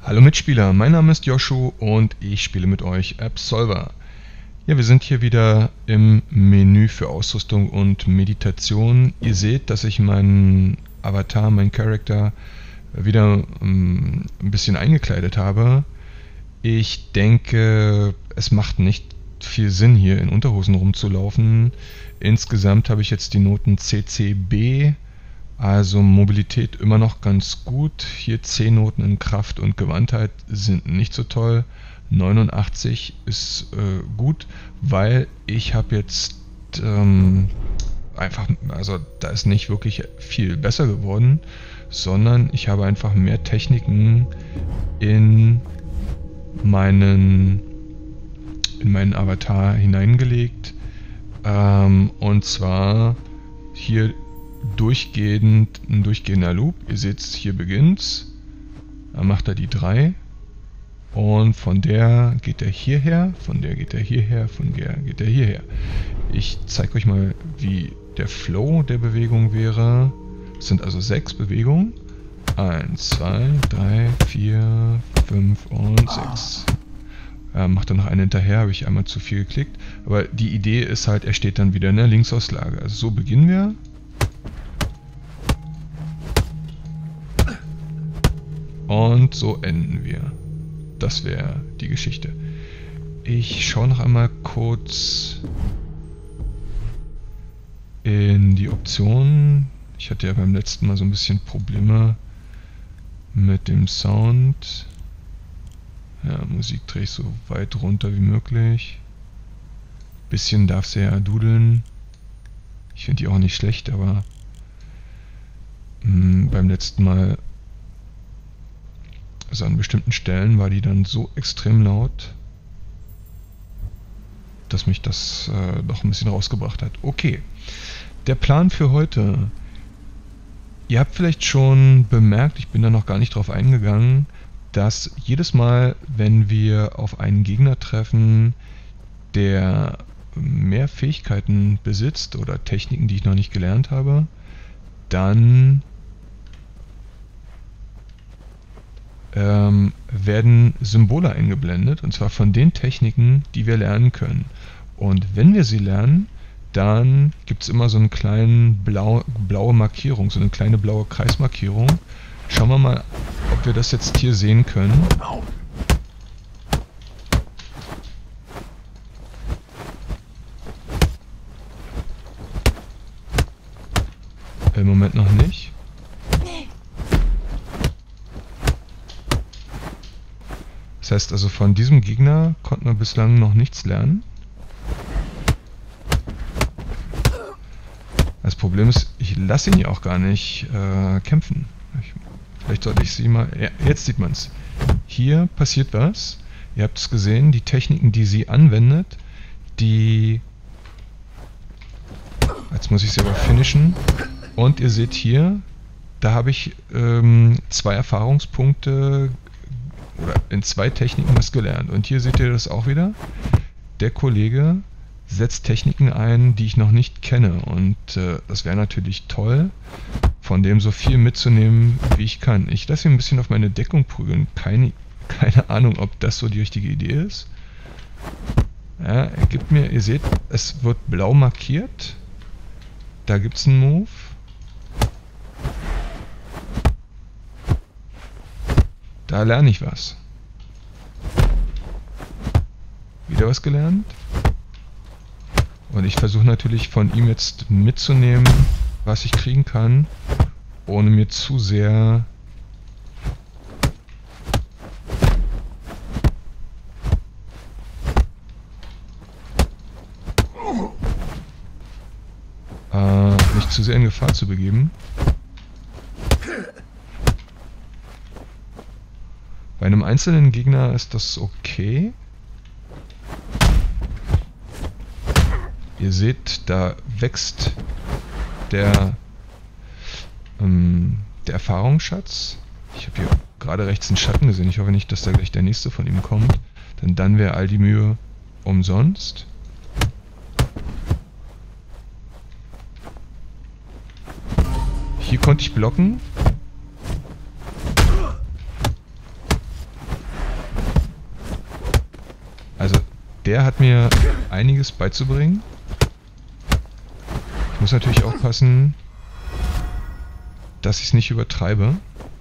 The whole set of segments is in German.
Hallo Mitspieler, mein Name ist Joshu und ich spiele mit euch Absolver. Ja, wir sind hier wieder im Menü für Ausrüstung und Meditation. Ihr seht, dass ich meinen Avatar, meinen Charakter wieder ein bisschen eingekleidet habe. Ich denke, es macht nicht viel Sinn, hier in Unterhosen rumzulaufen. Insgesamt habe ich jetzt die Noten CCB. Also Mobilität immer noch ganz gut. Hier 10 Noten in Kraft und Gewandtheit sind nicht so toll. 89 ist gut, weil ich habe jetzt einfach, also da ist nicht wirklich viel besser geworden, sondern ich habe einfach mehr Techniken in meinen Avatar hineingelegt. Und zwar hier ein durchgehender Loop. Ihr seht, hier beginnt's. Dann macht er die 3. Und von der geht er hierher, von der geht er hierher, von der geht er hierher. Ich zeige euch mal, wie der Flow der Bewegung wäre. Es sind also 6 Bewegungen. 1, 2, 3, 4, 5 und 6. Macht dann noch eine hinterher, habe ich einmal zu viel geklickt. Aber die Idee ist halt, er steht dann wieder in der Linksauslage. Also so beginnen wir. Und so enden wir. Das wäre die Geschichte. Ich schaue noch einmal kurz in die Optionen. Ich hatte ja beim letzten Mal so ein bisschen Probleme mit dem Sound. Ja, Musik drehe ich so weit runter wie möglich. Bisschen darf sie ja dudeln. Ich finde die auch nicht schlecht, aber beim letzten Mal, also an bestimmten Stellen, war die dann so extrem laut, dass mich das doch ein bisschen rausgebracht hat. Okay, der Plan für heute. Ihr habt vielleicht schon bemerkt, ich bin da noch gar nicht drauf eingegangen, dass jedes Mal, wenn wir auf einen Gegner treffen, der mehr Fähigkeiten besitzt oder Techniken, die ich noch nicht gelernt habe, dann werden Symbole eingeblendet, und zwar von den Techniken, die wir lernen können. Und wenn wir sie lernen, dann gibt es immer so eine kleine blaue Markierung, so eine kleine blaue Kreismarkierung. Schauen wir mal, ob wir das jetzt hier sehen können. Im Moment noch nicht. Das heißt also, von diesem Gegner konnten wir bislang noch nichts lernen. Das Problem ist, ich lasse ihn ja auch gar nicht kämpfen. Vielleicht sollte ich sie mal... Ja, jetzt sieht man es. Hier passiert was. Ihr habt es gesehen, die Techniken, die sie anwendet, die... Jetzt muss ich sie aber finishen. Und ihr seht hier, da habe ich 2 Erfahrungspunkte oder in 2 Techniken was gelernt. Und hier seht ihr das auch wieder. Der Kollege setzt Techniken ein, die ich noch nicht kenne. Und das wäre natürlich toll, von dem so viel mitzunehmen, wie ich kann. Ich lasse ihn ein bisschen auf meine Deckung prügeln. Keine Ahnung, ob das so die richtige Idee ist. Ja, er gibt mir, ihr seht, es wird blau markiert. Da gibt es einen Move. Da lerne ich was. Wieder was gelernt. Und ich versuche natürlich von ihm jetzt mitzunehmen, was ich kriegen kann, ohne mir zu sehr mich zu sehr in Gefahr zu begeben. Bei einem einzelnen Gegner ist das okay. Ihr seht, da wächst der Erfahrungsschatz. Ich habe hier gerade rechts einen Schatten gesehen. Ich hoffe nicht, dass da gleich der nächste von ihm kommt. Denn dann wäre all die Mühe umsonst. Hier konnte ich blocken. der hat mir einiges beizubringen. Ich muss natürlich aufpassen, dass ich es nicht übertreibe.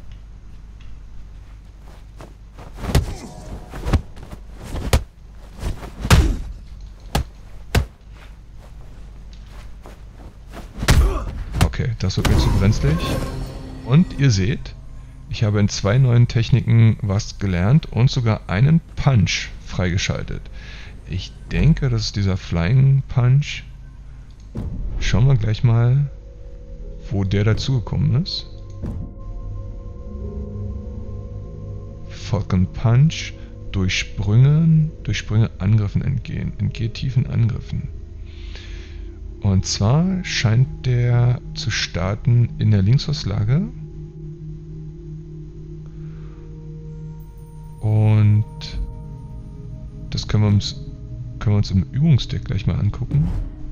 Okay, das wird mir zu brenzlig. Und ihr seht, ich habe in 2 neuen Techniken was gelernt und sogar einen Punch freigeschaltet. Ich denke, das ist dieser Flying Punch. Schauen wir gleich mal, wo der dazugekommen ist. Falcon Punch, durch Sprünge Angriffen entgehen, entgeht tiefen Angriffen. Und zwar scheint der zu starten in der Linksauslage. Und das können wir uns im Übungsdeck gleich mal angucken.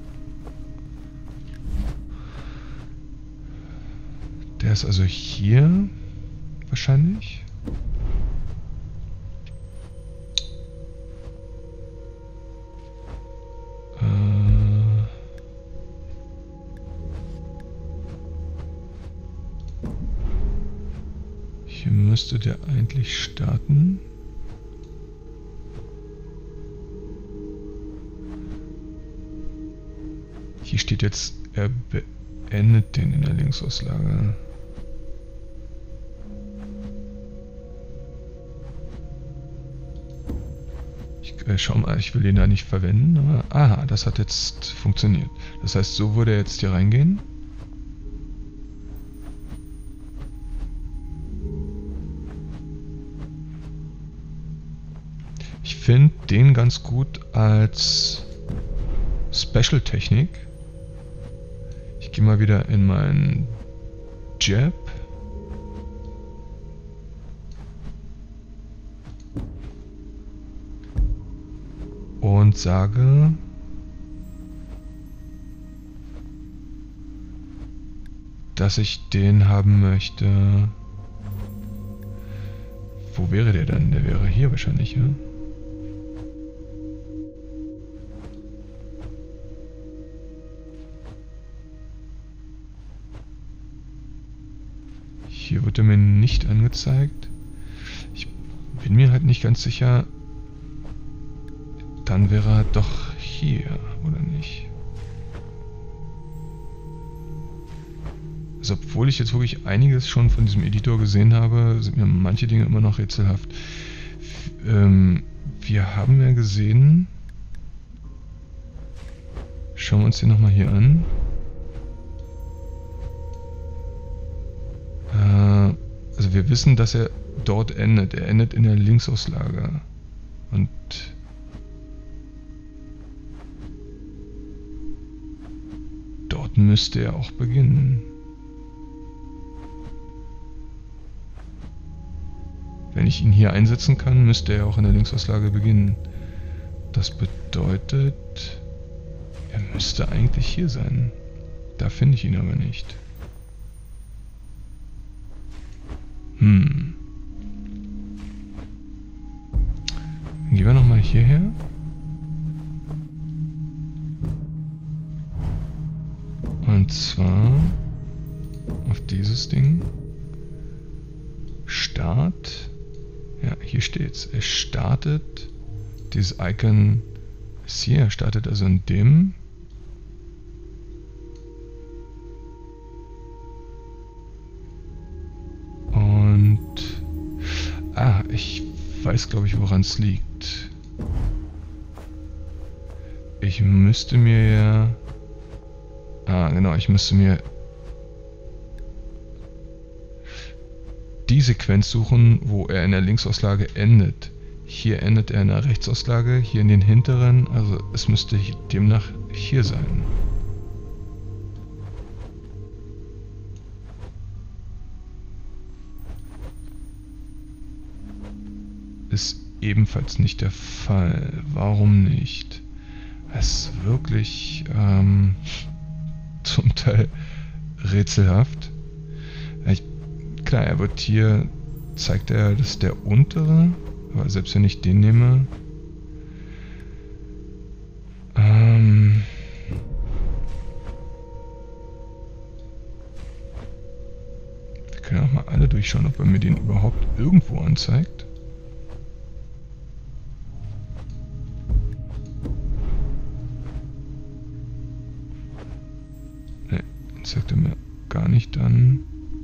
Der ist also hier wahrscheinlich. Hier müsste der eigentlich starten. Hier steht jetzt, er beendet den in der Linksauslage. Schau mal, ich will den da nicht verwenden, aber aha, das hat jetzt funktioniert. Das heißt, so würde er jetzt hier reingehen. Ich finde den ganz gut als Special-Technik. Ich gehe mal wieder in meinen Jab. Und sage, dass ich den haben möchte. Wo wäre der dann? Der wäre hier wahrscheinlich, ja? Hier wird er mir nicht angezeigt. Ich bin mir halt nicht ganz sicher. Dann wäre er doch hier, oder nicht? Also obwohl ich jetzt wirklich einiges schon von diesem Editor gesehen habe, sind mir manche Dinge immer noch rätselhaft. Wir haben ja gesehen... Schauen wir uns den nochmal hier an. Also wir wissen, dass er dort endet. Er endet in der Linksauslage. Und... dort müsste er auch beginnen. Wenn ich ihn hier einsetzen kann, müsste er auch in der Linksauslage beginnen. Das bedeutet, er müsste eigentlich hier sein. Da finde ich ihn aber nicht. Dann gehen wir nochmal hierher. Und zwar auf dieses Ding. Start. Ja, hier steht's. Es startet. Dieses Icon ist hier. Er startet also in dem. Und... ich weiß, glaube ich, woran es liegt. Ich müsste mir ja... genau, ich müsste mir die Sequenz suchen, wo er in der Linksauslage endet. Hier endet er in der Rechtsauslage, hier in den hinteren, also es müsste demnach hier sein. Ist ebenfalls nicht der Fall. Warum nicht? Es ist wirklich zum Teil rätselhaft. Klar, er wird hier, zeigt er, das ist der untere, aber selbst wenn ich den nehme, mal alle durchschauen, ob er mir den überhaupt irgendwo anzeigt. Ne, zeigt er mir gar nicht an.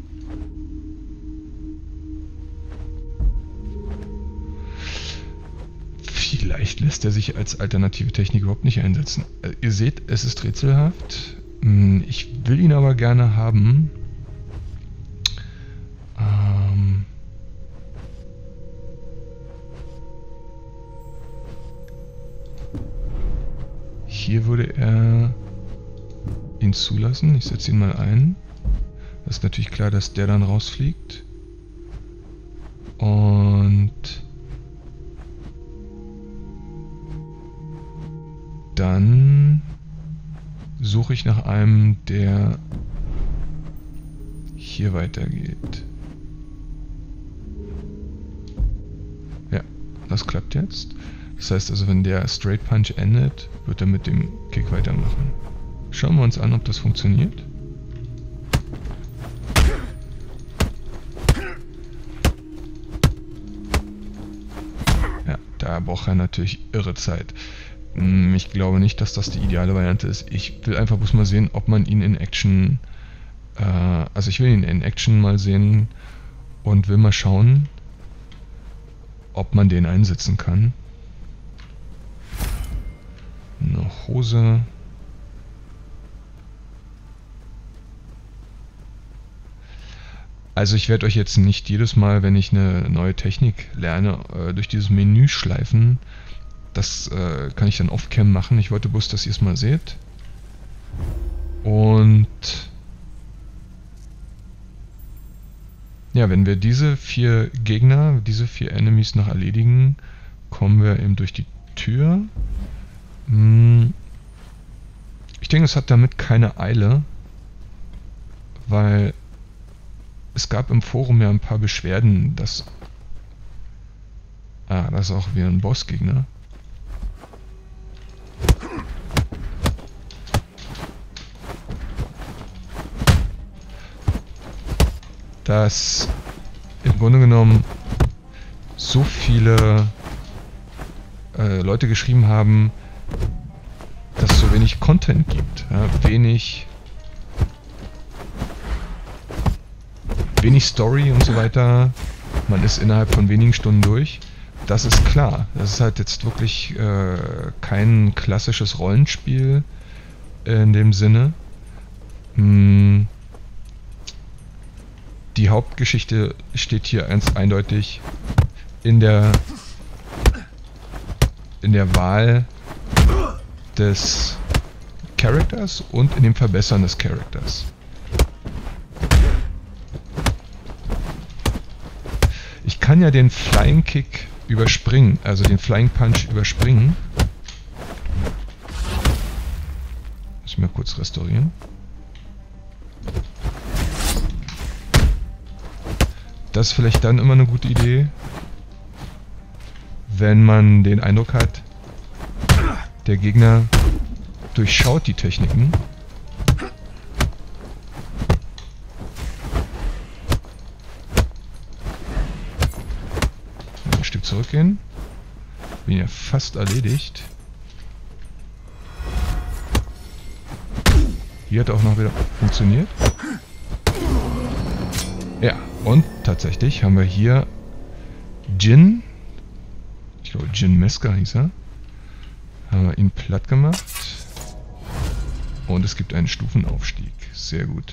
Vielleicht lässt er sich als alternative Technik überhaupt nicht einsetzen. Ihr seht, es ist rätselhaft. Ich will ihn aber gerne haben. Hier würde er ihn zulassen. Ich setze ihn mal ein. Das ist natürlich klar, dass der dann rausfliegt. Und dann suche ich nach einem, der hier weitergeht. Ja, das klappt jetzt. Das heißt also, wenn der Straight Punch endet, wird er mit dem Kick weitermachen. Schauen wir uns an, ob das funktioniert. Ja, da braucht er natürlich irre Zeit. Ich glaube nicht, dass das die ideale Variante ist. Ich will einfach bloß mal sehen, ob man ihn in Action... also ich will ihn in Action mal sehen und will mal schauen, ob man den einsetzen kann. Eine Hose. Also ich werde euch jetzt nicht jedes Mal, wenn ich eine neue Technik lerne, durch dieses Menü schleifen. Das kann ich dann off-cam machen. Ich wollte bloß, dass ihr es mal seht. Und ja, wenn wir diese 4 Gegner, diese 4 Enemies noch erledigen, kommen wir eben durch die Tür. Ich denke, es hat damit keine Eile, weil es gab im Forum ja ein paar Beschwerden, dass... das ist auch wieder ein Bossgegner. Dass im Grunde genommen so viele Leute geschrieben haben, dass es so wenig Content gibt. Ja, wenig Story und so weiter. Man ist innerhalb von wenigen Stunden durch. Das ist klar. Das ist halt jetzt wirklich kein klassisches Rollenspiel in dem Sinne. Die Hauptgeschichte steht hier ganz eindeutig in der Wahl des Charakters und in dem Verbessern des Charakters. Ich kann ja den Flying Kick überspringen, also den Flying Punch überspringen. Muss ich mal kurz restaurieren. Das ist vielleicht dann immer eine gute Idee, wenn man den Eindruck hat, der Gegner durchschaut die Techniken. Ein Stück zurückgehen. Bin ja fast erledigt. Hier hat auch noch wieder funktioniert. Ja, und tatsächlich haben wir hier Jin. Ich glaube, Jin Meska hieß er. Haben wir ihn platt gemacht. Und es gibt einen Stufenaufstieg. Sehr gut.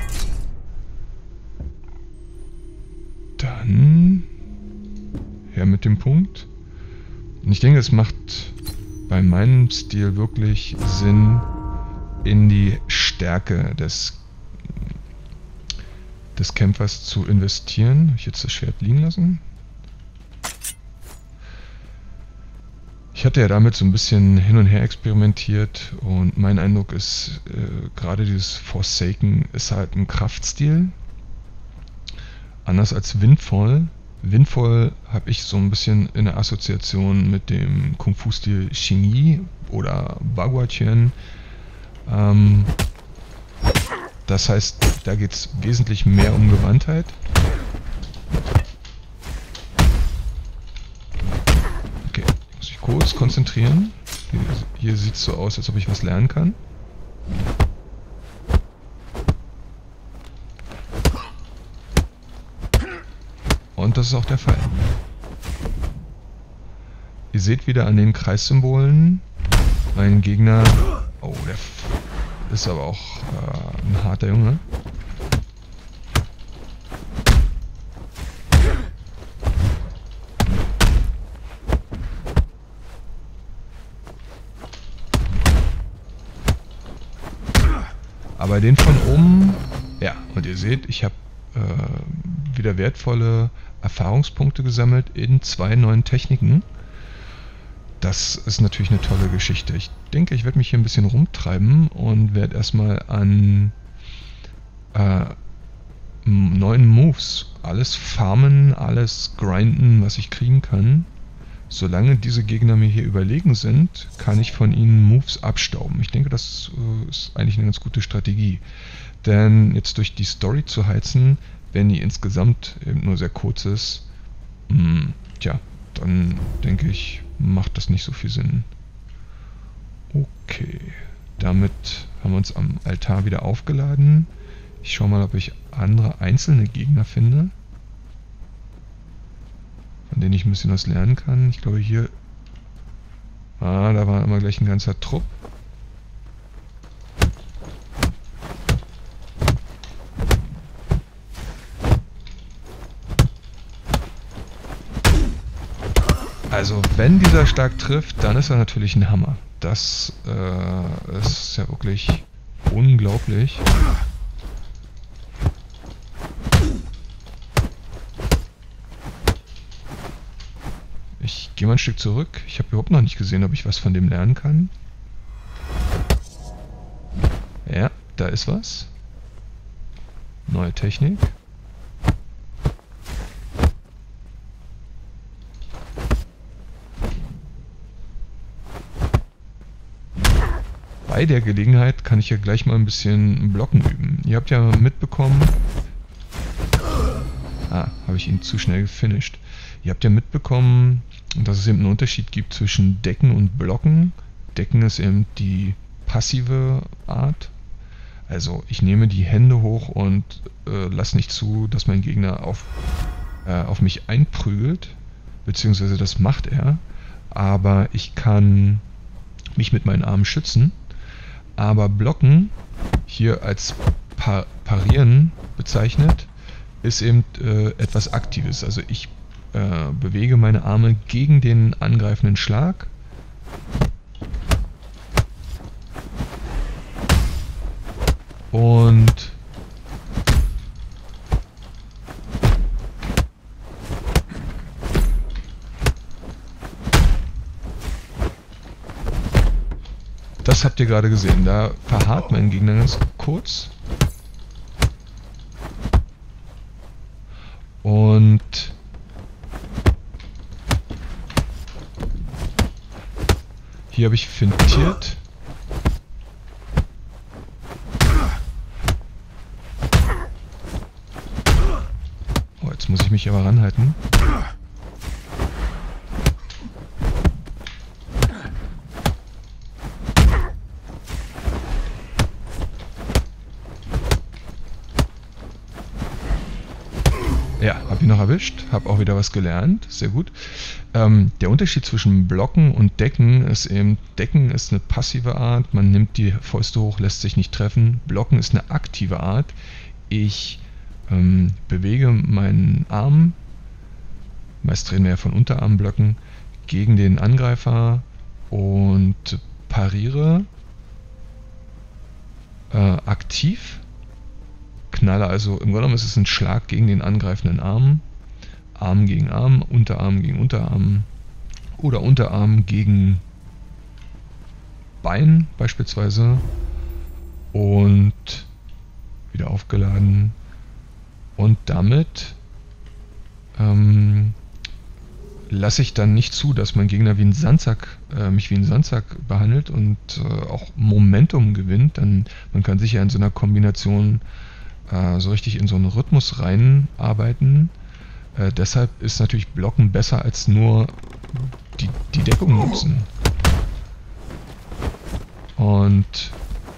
Dann her mit dem Punkt. Und ich denke, es macht bei meinem Stil wirklich Sinn, in die Stärke des Kämpfers zu investieren. Habe ich jetzt das Schwert liegen lassen? Ich hatte ja damit so ein bisschen hin und her experimentiert und mein Eindruck ist, gerade dieses Forsaken ist halt ein Kraftstil. Anders als Windfall. Windfall habe ich so ein bisschen in der Assoziation mit dem Kung-Fu-Stil Xingyi oder Baguatian. Das heißt, Da geht es wesentlich mehr um Gewandtheit. Okay, muss ich kurz konzentrieren. Hier sieht es so aus, als ob ich was lernen kann. Und das ist auch der Fall. Ihr seht wieder an den Kreissymbolen, mein Gegner... Oh, der ist aber auch ein harter Junge. Aber den von oben... Ja, und ihr seht, ich habe wieder wertvolle Erfahrungspunkte gesammelt in 2 neuen Techniken. Das ist natürlich eine tolle Geschichte. Ich denke, ich werde mich hier ein bisschen rumtreiben und werde erstmal an neuen Moves alles farmen, alles grinden, was ich kriegen kann. Solange diese Gegner mir hier überlegen sind, kann ich von ihnen Moves abstauben. Ich denke, das ist eigentlich eine ganz gute Strategie. Denn jetzt durch die Story zu heizen, wenn die insgesamt eben nur sehr kurz ist, tja, dann denke ich, macht das nicht so viel Sinn. Okay, damit haben wir uns am Altar wieder aufgeladen. Ich schaue mal, ob ich andere einzelne Gegner finde, von denen ich ein bisschen was lernen kann. Ich glaube hier... da war immer gleich ein ganzer Trupp. Also wenn dieser stark trifft, dann ist er natürlich ein Hammer. Das ist ja wirklich unglaublich. Ich gehe mal ein Stück zurück. Ich habe überhaupt noch nicht gesehen, ob ich was von dem lernen kann. Ja, da ist was. Neue Technik. Bei der Gelegenheit kann ich ja gleich mal ein bisschen Blocken üben. Ihr habt ja mitbekommen... habe ich ihn zu schnell gefinisht. Ihr habt ja mitbekommen, dass es eben einen Unterschied gibt zwischen Decken und Blocken. Decken ist eben die passive Art. Also ich nehme die Hände hoch und lasse nicht zu, dass mein Gegner auf mich einprügelt. Beziehungsweise das macht er. Aber ich kann mich mit meinen Armen schützen. Aber Blocken, hier als Parieren bezeichnet, ist eben etwas Aktives. Also ich bewege meine Arme gegen den angreifenden Schlag. Und das habt ihr gerade gesehen. Da verharrt mein Gegner ganz kurz. Und hier habe ich fintiert. Oh, jetzt muss ich mich aber ranhalten. Ja, habe ihn noch erwischt, habe auch wieder was gelernt, sehr gut. Der Unterschied zwischen Blocken und Decken ist eben, Decken ist eine passive Art, man nimmt die Fäuste hoch, lässt sich nicht treffen. Blocken ist eine aktive Art. Ich bewege meinen Arm, meist reden wir ja von Unterarmblöcken, gegen den Angreifer und pariere aktiv. Knalle, also im Grunde genommen ist es ein Schlag gegen den angreifenden Arm. Arm gegen Arm, Unterarm gegen Unterarm oder Unterarm gegen Bein beispielsweise. Und wieder aufgeladen. Und damit lasse ich dann nicht zu, dass mein Gegner wie ein Sandsack, mich wie ein Sandsack behandelt und auch Momentum gewinnt. Dann, man kann sich ja in so einer Kombination so richtig in so einen Rhythmus reinarbeiten. Deshalb ist natürlich Blocken besser als nur die Deckung nutzen. Und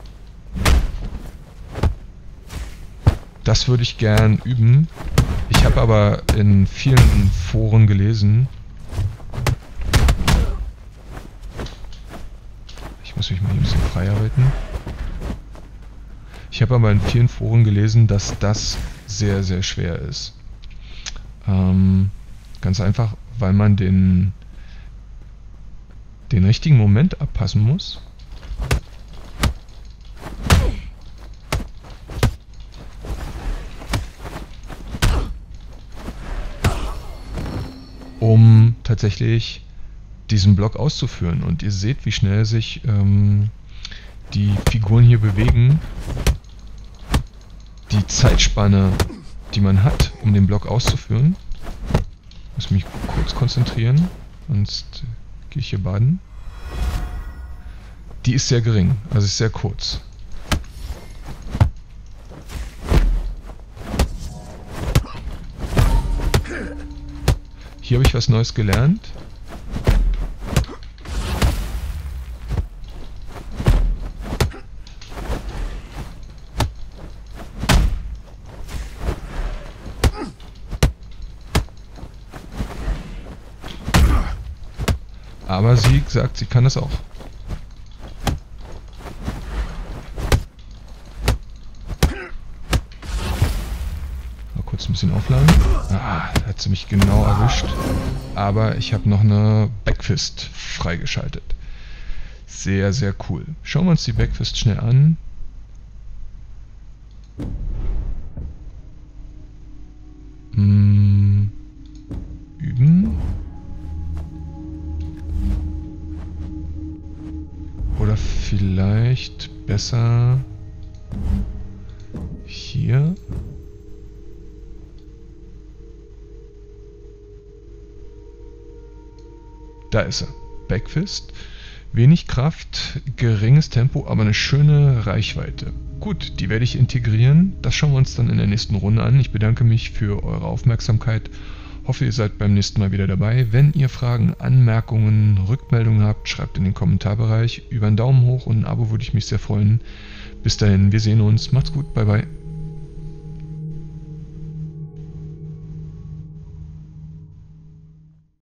das würde ich gern üben. Ich habe aber in vielen Foren gelesen, ich muss mich mal hier ein bisschen frei halten. Ich habe aber in vielen Foren gelesen, dass das sehr, sehr schwer ist. Ganz einfach, weil man den richtigen Moment abpassen muss. Um tatsächlich diesen Block auszuführen. Und ihr seht, wie schnell sich die Figuren hier bewegen. Die Zeitspanne, die man hat, um den Block auszuführen. Ich muss mich kurz konzentrieren, sonst gehe ich hier baden. Die ist sehr gering, also ist sehr kurz. Hier habe ich was Neues gelernt. Aber sie sagt, sie kann das auch. Mal kurz ein bisschen aufladen. Ah, da hat sie mich genau erwischt. Aber ich habe noch eine Backfist freigeschaltet. Sehr, sehr cool. Schauen wir uns die Backfist schnell an. Üben. Oder vielleicht besser hier. Da ist er. Backfist. Wenig Kraft, geringes Tempo, aber eine schöne Reichweite. Gut, die werde ich integrieren. Das schauen wir uns dann in der nächsten Runde an. Ich bedanke mich für eure Aufmerksamkeit. Hoffe, ihr seid beim nächsten Mal wieder dabei. Wenn ihr Fragen, Anmerkungen, Rückmeldungen habt, schreibt in den Kommentarbereich. Über einen Daumen hoch und ein Abo würde ich mich sehr freuen. Bis dahin, wir sehen uns. Macht's gut, bye bye.